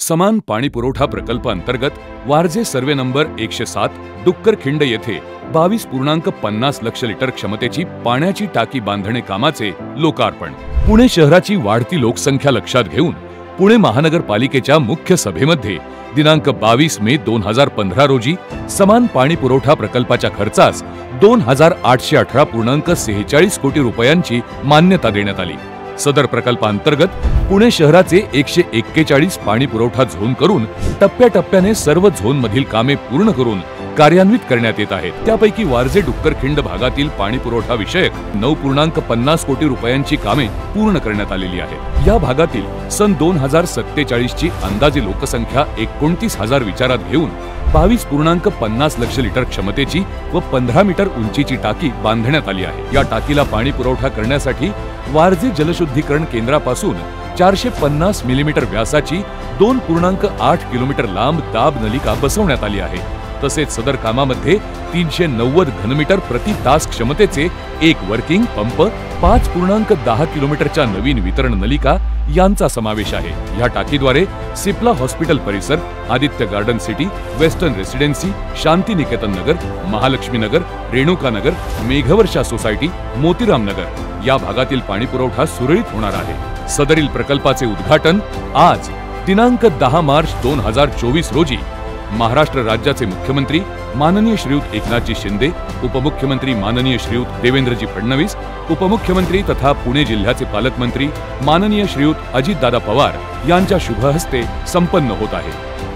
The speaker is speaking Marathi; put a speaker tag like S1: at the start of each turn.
S1: समान पाणी पुरवठा प्रकल्प अंतर्गत वारजे सर्वे नंबर 107 डुक्करखिंड येथे 22.50 लक्ष लिटर क्षमतेची पाण्याची टाकी बांधणे कामाचे लोकार्पण। पुणे शहराची वाढती लोकसंख्या लक्षात घेऊन पुणे महानगरपालिकेच्या मुख्य सभेमध्ये दिनांक 22 मे 2015 रोजी समान पाणी पुरवठा प्रकल्पाच्या खर्चास 2818.46 कोटी रुपयांची मान्यता देण्यात आली। सदर प्रकल्पांतर्गत पुणे शहराचे 141 पाणी पुरवठा झोन करून टप्प्याटप्प्याने सर्व झोन मधील कामे पूर्ण करून कार्यान्वित करण्यात येत आहेत। त्यापैकी वारजे डुक्करखिंड भागातील पाणी पुरवठा विषयक 9.50 कोटी रुपयांची कामे पूर्ण करण्यात आलेली आहेत। या भागातील सन 2047 ची अंदाजे लोकसंख्या 29,000 विचारात घेऊन 22.50 लक्ष लिटर क्षमतेची व 15 मीटर उंचीची टाकी बांधण्यात आली आहे। या टाकीला पाणी पुरवठा करण्यासाठी वारजे जलशुद्धीकरण केंद्रापासून 450 मिलीमीटर व्यासाची 2.8 किलोमीटर लांब दाब नलिका बसवण्यात आली आहे। तसेच सदर कामामध्ये 390 घनमीटर प्रति तास क्षमतेचे एक वर्किंग पंप, 5.10 किलोमीटरच्या नवीन वितरण नलिका यांचा समावेश आहे। या टाकीद्वारे सिप्ला हॉस्पिटल परिसर, Aditya garden city, western residency, Shanti Niketan Nagar, Mahalakshmi Nagar, Renuka Nagar, Meghvarsha society, Motiram Nagar या भागातील पाणी पुरवठा सुरळीत होणार आहे। सदरील प्रकल्पाचे उद्घाटन आज दिनांक 10 मार्च 2024 रोजी महाराष्ट्र राज्याचे मुख्यमंत्री माननीय श्रीयुत एकनाथजी शिंदे, उपमुख्यमंत्री माननीय श्रीयुत देवेंद्रजी फडणवीस, उपमुख्यमंत्री तथा पुणे जिल्ह्याचे पालकमंत्री माननीय श्रीयुत अजितदादा पवार यांच्या शुभ हस्ते संपन्न होत आहे।